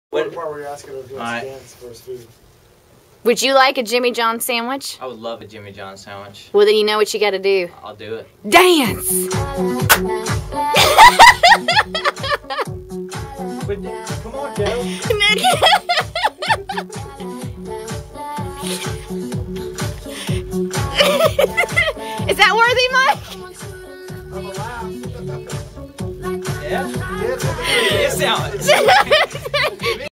What part were you asking if he wants to dance for his food? Would you like a Jimmy John sandwich? I would love a Jimmy John sandwich. Well, then you know what you got to do. I'll do it. Dance! Come on, Joe. Is that worthy, Mike? Yeah? Yeah, sandwich.